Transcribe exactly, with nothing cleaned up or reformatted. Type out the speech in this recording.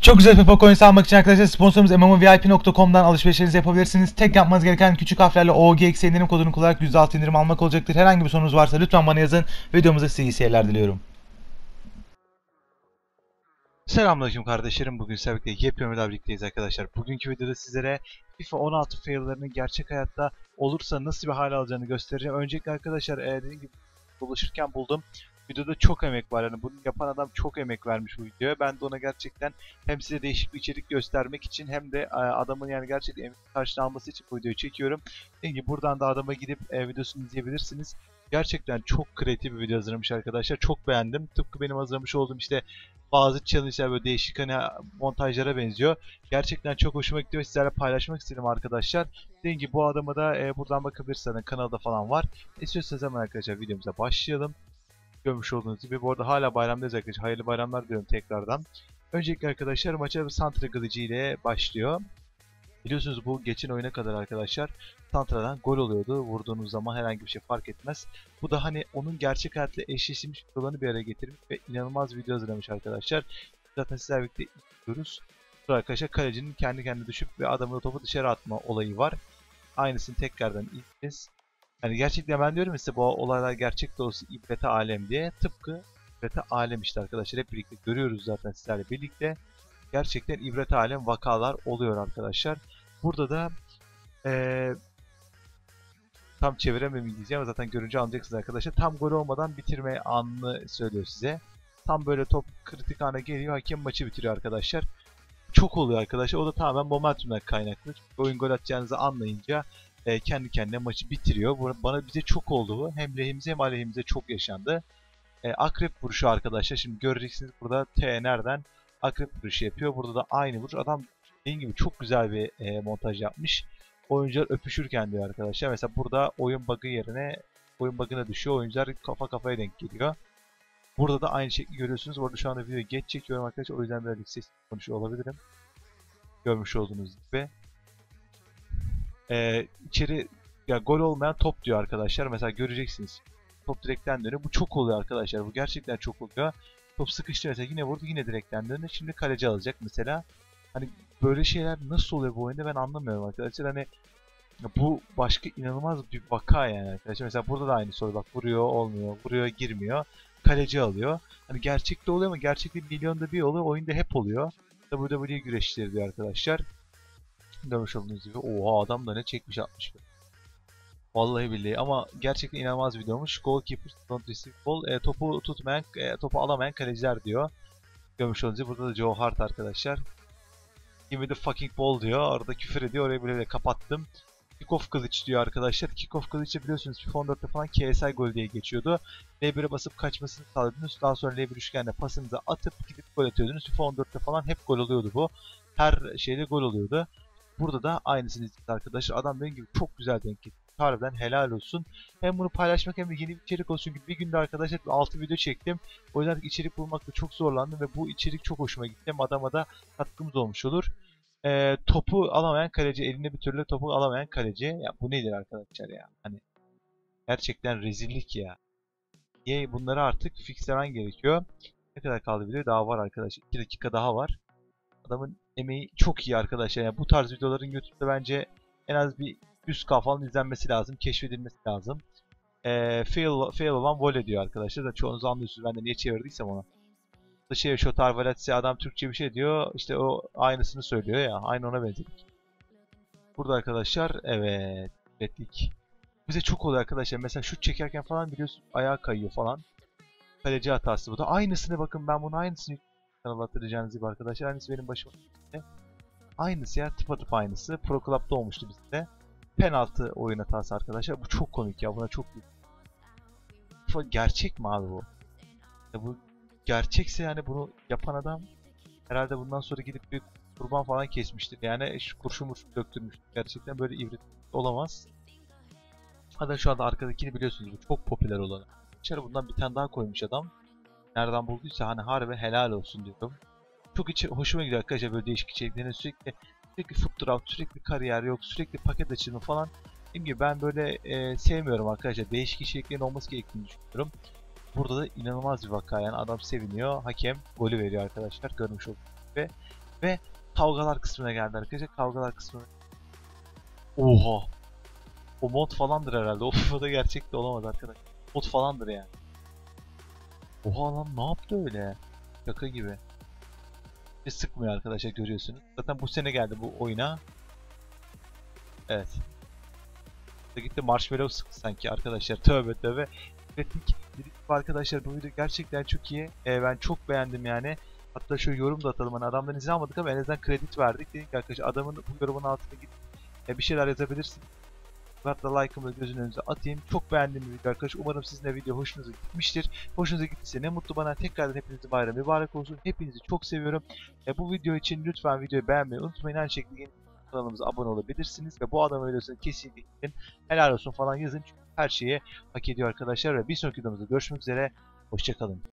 Çok güzel FIFA coins almak için arkadaşlar sponsorumuz M M O V I P nokta com'dan alışverişlerinizi yapabilirsiniz. Tek yapmanız gereken küçük harflerle O G X indirim kodunu kullanarak yüzde altı indirim almak olacaktır. Herhangi bir sorunuz varsa lütfen bana yazın. Videomuza iyi seyirler diliyorum. Selamünaleyküm kardeşlerim. Bugün sizlerle birlikte yepyeni bir birlikteyiz arkadaşlar. Bugünkü videoda sizlere FIFA on altı fail'larının gerçek hayatta olursa nasıl bir hale alacağını göstereceğim. Öncelikle arkadaşlar e, dediğim gibi dolaşırken buldum. Videoda çok emek var, yani bunu yapan adam çok emek vermiş bu videoya. Ben de ona gerçekten hem size değişik bir içerik göstermek için hem de e, adamın yani gerçekten emek karşılığını alması için bu videoyu çekiyorum. Dediğim gibi buradan da adama gidip e, videosunu izleyebilirsiniz. Gerçekten çok kreatif bir video hazırlamış arkadaşlar. Çok beğendim. Tıpkı benim hazırlamış olduğum işte bazı challenge'lar böyle değişik hani montajlara benziyor. Gerçekten çok hoşuma gitti ve sizlerle paylaşmak istedim arkadaşlar. Dediğim gibi bu adama da e, buradan bakabilirsiniz. Kanalda falan var. İstiyorsanız hemen arkadaşlar videomuza başlayalım. Görmüş olduğunuz gibi bu arada hala bayramdayız arkadaşlar. Hayırlı bayramlar diyorum tekrardan. Öncelikle arkadaşlar maça Santra kılıcı ile başlıyor. Biliyorsunuz bu geçen oyuna kadar arkadaşlar Santra'dan gol oluyordu. Vurduğunuz zaman herhangi bir şey fark etmez. Bu da hani onun gerçek hayatla eşleşmiş videolarını bir araya getirmiş ve inanılmaz video hazırlamış arkadaşlar. Zaten sizlerle birlikte izliyoruz. Sonra arkadaşlar kalecinin kendi kendine düşüp ve adamın topu dışarı atma olayı var. Aynısını tekrardan izleyeceğiz. Yani gerçekten ben diyorum size bu olaylar gerçek de olsa ibrete alem diye. Tıpkı ibrete alem işte arkadaşlar, hep birlikte görüyoruz zaten sizlerle birlikte. Gerçekten ibret alem vakalar oluyor arkadaşlar. Burada da ee, tam çeviremem diyeceğim ama zaten görünce anlayacaksınız arkadaşlar. Tam gol olmadan bitirme anını söylüyor size. Tam böyle top kritik ana geliyor, hakem maçı bitiriyor arkadaşlar. Çok oluyor arkadaşlar. O da tamamen momentumdan kaynaklı. Çünkü oyun gol atacağınızı anlayınca e, kendi kendine maçı bitiriyor. Bana bize çok oldu bu. Hem lehimize hem aleyhimize çok yaşandı. E, akrep vuruşu arkadaşlar. Şimdi göreceksiniz burada T nereden akrep vuruşu yapıyor. Burada da aynı vuruş. Adam dediğim gibi çok güzel bir e, montaj yapmış. Oyuncular öpüşürken diyor arkadaşlar. Mesela burada oyun bug'ı yerine oyun bug'ına düşüyor. Oyuncular kafa kafaya denk geliyor. Burada da aynı şekli görüyorsunuz. Orada şu anda videoyu geç çekiyorum arkadaşlar. O yüzden birazcık sesli konuşuyor olabilirim. Görmüş olduğunuz gibi. Ee, içeri ya gol olmayan top diyor arkadaşlar. Mesela göreceksiniz. Top direkten dönüyor. Bu çok oluyor arkadaşlar. Bu gerçekten çok oluyor. Top sıkıştı mesela, yine vurdu, yine direkten döndü. Şimdi kaleci alacak mesela. Hani böyle şeyler nasıl oluyor bu oyunda ben anlamıyorum arkadaşlar. Hani bu başka inanılmaz bir vaka yani arkadaşlar. Mesela burada da aynı soru, bak vuruyor olmuyor, vuruyor girmiyor. Kaleci alıyor. Hani gerçekte oluyor ama gerçekte milyonda bir oluyor. Oyunda hep oluyor. W W E güreşleri diyor arkadaşlar. Görmüş olduğunuz gibi. Oha, adam da ne çekmiş atmış. Vallahi billahi ama gerçekten inanılmaz bir videomuş. Goalkeeper don't receive ball. E, topu tutmayan, e, topu alamayan kaleciler diyor. Görmüş olduğunuz gibi burada da Joe Hart arkadaşlar. Give me the fucking ball diyor. Orada küfür ediyor. Orayı böyle kapattım. Kickoff kılıç diyor arkadaşlar. Kickoff kılıçı biliyorsunuz FIFA on dörtte falan K S I gol diye geçiyordu. L bir'e basıp kaçmasını sağladınız. Daha sonra L bir üçgenle pasınızı atıp gidip gol atıyordunuz. FIFA on dörtte falan hep gol oluyordu bu. Her şeyde gol oluyordu. Burada da aynısını izledik arkadaşlar. Adam benim gibi çok güzel denk getirdi. Harbiden helal olsun. Hem bunu paylaşmak hem de yeni bir içerik olsun. Çünkü bir günde arkadaşlar altı video çektim. O yüzden içerik bulmakta çok zorlandım ve bu içerik çok hoşuma gitti. Hem adama da katkımız olmuş olur. Ee, topu alamayan kaleci, eline bir türlü topu alamayan kaleci. Ya bu nedir arkadaşlar ya? Hani gerçekten rezillik ya. Niye bunları artık fixlemen gerekiyor. Ne kadar kaldı video? Daha var arkadaşlar. iki dakika daha var. Adamın emeği çok iyi arkadaşlar. Yani bu tarz videoların YouTube'da bence en az bir yüz K falan izlenmesi lazım, keşfedilmesi lazım. Ee, fail, fail olan volley diyor arkadaşlar. Da çoğunuz anlıyorsunuz ben de niye çevirdiysem onu. Dışarı Şotar Valetsi adam Türkçe bir şey diyor. İşte o aynısını söylüyor ya. Aynı ona benzedik. Burada arkadaşlar evet. Betlik. Bize çok oluyor arkadaşlar. Mesela şut çekerken falan biliyorsunuz ayağa kayıyor falan. Kaleci hatası bu da. Aynısını bakın, ben bunu aynısını kanala hatırlayacağınız gibi arkadaşlar. Aynısı benim başıma. Aynısı ya, tıpatıp aynısı. Pro Club'da olmuştu bizde. Penaltı oyun hatası arkadaşlar. Bu çok komik ya. Buna çok gerçek mi abi bu? Ya bu gerçekse yani bunu yapan adam herhalde bundan sonra gidip bir kurban falan kesmiştir. Yani kurşun murşun döktürmüştür. Gerçekten böyle ibret olamaz. Hatta şu anda arkadakini biliyorsunuz, bu çok popüler olan. İçeri bundan bir tane daha koymuş adam. Nereden bulduysa hani harbi helal olsun diyorum. Çok içi hoşuma gidiyor arkadaşlar böyle değişik içeriklerin, sürekli sürekli foot draft, sürekli kariyer yok, sürekli paket açılımı falan. Dediğim gibi ben böyle e, sevmiyorum arkadaşlar. Değişik içeriklerin olması gerektiğini düşünüyorum. Burada da inanılmaz bir vaka yani, adam seviniyor. Hakem golü veriyor arkadaşlar, görmüş olduk. Ve Ve kavgalar kısmına geldi arkadaşlar. Kavgalar kısmına. Oha. O mod falandır herhalde. O FIFA'da gerçekte olamaz arkadaşlar. Mod falandır yani. Oha lan ne yaptı öyle? Şaka gibi. Hiç sıkmıyor arkadaşlar görüyorsunuz. Zaten bu sene geldi bu oyuna. Evet. Gitti marshmallow sıktı sanki arkadaşlar. Tövbe tövbe. Kritik. Arkadaşlar bu video gerçekten çok iyi. Ee, ben çok beğendim yani. Hatta şöyle yorum da atalım. Hani adamdan izin almadık ama en azından kredi verdik. Dedik ki arkadaşlar adamın bu yorumun altına gidip e, bir şeyler yazabilirsin. Hatta like'ımı gözünün önünüze atayım. Çok beğendiğim bir video arkadaşlar. Umarım sizin de video hoşunuza gitmiştir. Hoşunuza gittiyse ne mutlu bana. Tekrardan hepinizin bayramı mübarek olsun. Hepinizi çok seviyorum. E, bu video için lütfen videoyu beğenmeyi unutmayın. Aynı şekilde kanalımıza abone olabilirsiniz. Ve bu adam videosunu kesinlikle gidin. Helal olsun falan yazın. Çünkü her şeyi hak ediyor arkadaşlar. Ve bir sonraki videomuzda görüşmek üzere. Hoşçakalın.